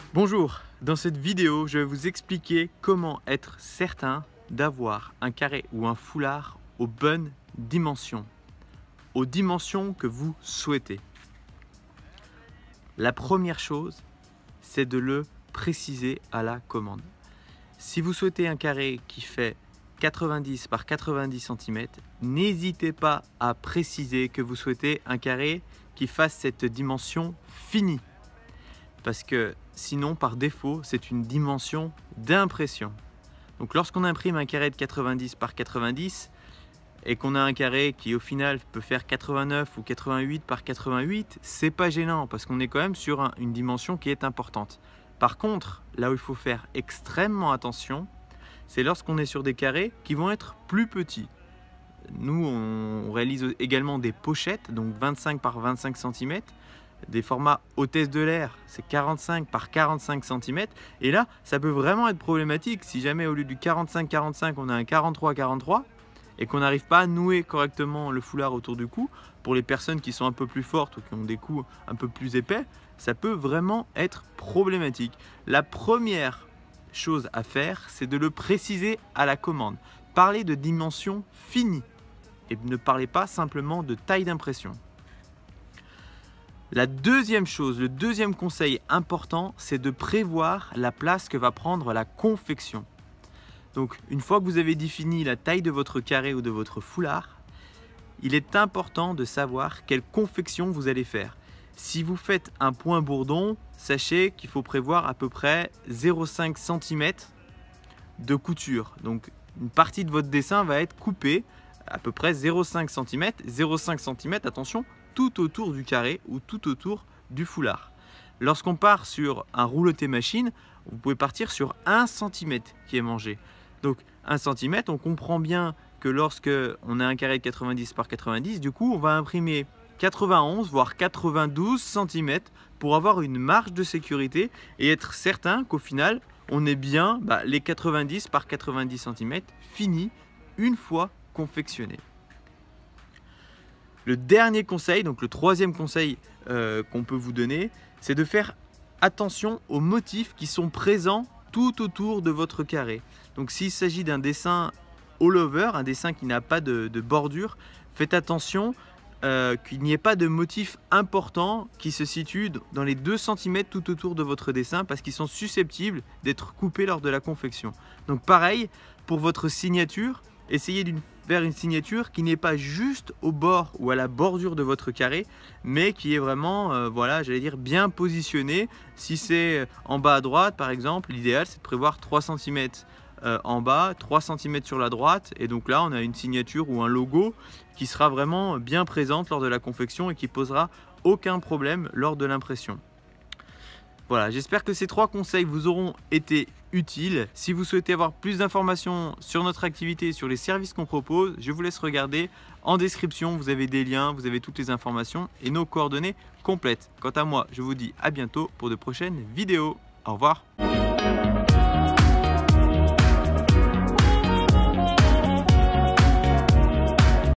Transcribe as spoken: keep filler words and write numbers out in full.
Bonjour, dans cette vidéo, je vais vous expliquer comment être certain d'avoir un carré ou un foulard aux bonnes dimensions, aux dimensions que vous souhaitez. La première chose, c'est de le préciser à la commande. Si vous souhaitez un carré qui fait quatre-vingt-dix par quatre-vingt-dix centimètres, n'hésitez pas à préciser que vous souhaitez un carré qui fasse cette dimension finie. Parce que sinon, par défaut, c'est une dimension d'impression. Donc lorsqu'on imprime un carré de quatre-vingt-dix par quatre-vingt-dix et qu'on a un carré qui au final peut faire quatre-vingt-neuf ou quatre-vingt-huit par quatre-vingt-huit, c'est pas gênant parce qu'on est quand même sur un, une dimension qui est importante. Par contre, là où il faut faire extrêmement attention, c'est lorsqu'on est sur des carrés qui vont être plus petits. Nous, on réalise également des pochettes, donc vingt-cinq par vingt-cinq centimètres. Des formats hôtesse de l'air, c'est quarante-cinq par quarante-cinq centimètres. Et là, ça peut vraiment être problématique si jamais au lieu du quarante-cinq quarante-cinq, on a un quarante-trois quarante-trois et qu'on n'arrive pas à nouer correctement le foulard autour du cou. Pour les personnes qui sont un peu plus fortes ou qui ont des coups un peu plus épais, ça peut vraiment être problématique. La première chose à faire, c'est de le préciser à la commande. Parlez de dimension finie et ne parlez pas simplement de taille d'impression. La deuxième chose, le deuxième conseil important, c'est de prévoir la place que va prendre la confection. Donc, une fois que vous avez défini la taille de votre carré ou de votre foulard, il est important de savoir quelle confection vous allez faire. Si vous faites un point bourdon, sachez qu'il faut prévoir à peu près zéro virgule cinq centimètres de couture. Donc, une partie de votre dessin va être coupée à peu près zéro virgule cinq centimètres. zéro virgule cinq centimètres, attention, tout autour du carré ou tout autour du foulard. Lorsqu'on part sur un rouleauté machine, vous pouvez partir sur un centimètre qui est mangé. Donc un centimètre, on comprend bien que lorsque on a un carré de quatre-vingt-dix par quatre-vingt-dix, du coup on va imprimer quatre-vingt-onze voire quatre-vingt-douze centimètres pour avoir une marge de sécurité et être certain qu'au final on est bien bah, les quatre-vingt-dix par quatre-vingt-dix centimètres finis une fois confectionnés. Le dernier conseil, donc le troisième conseil euh, qu'on peut vous donner, c'est de faire attention aux motifs qui sont présents tout autour de votre carré. Donc s'il s'agit d'un dessin all over, un dessin qui n'a pas de, de bordure, faites attention euh, qu'il n'y ait pas de motifs importants qui se situent dans les deux centimètres tout autour de votre dessin parce qu'ils sont susceptibles d'être coupés lors de la confection. Donc pareil, pour votre signature, essayez d'une faire une signature qui n'est pas juste au bord ou à la bordure de votre carré, mais qui est vraiment, euh, voilà, j'allais dire bien positionnée. Si c'est en bas à droite, par exemple, l'idéal c'est de prévoir trois centimètres euh, en bas, trois centimètres sur la droite, et donc là on a une signature ou un logo qui sera vraiment bien présente lors de la confection et qui posera aucun problème lors de l'impression. Voilà, j'espère que ces trois conseils vous auront été utiles. Si vous souhaitez avoir plus d'informations sur notre activité et sur les services qu'on propose, je vous laisse regarder. En description, vous avez des liens, vous avez toutes les informations et nos coordonnées complètes. Quant à moi, je vous dis à bientôt pour de prochaines vidéos. Au revoir.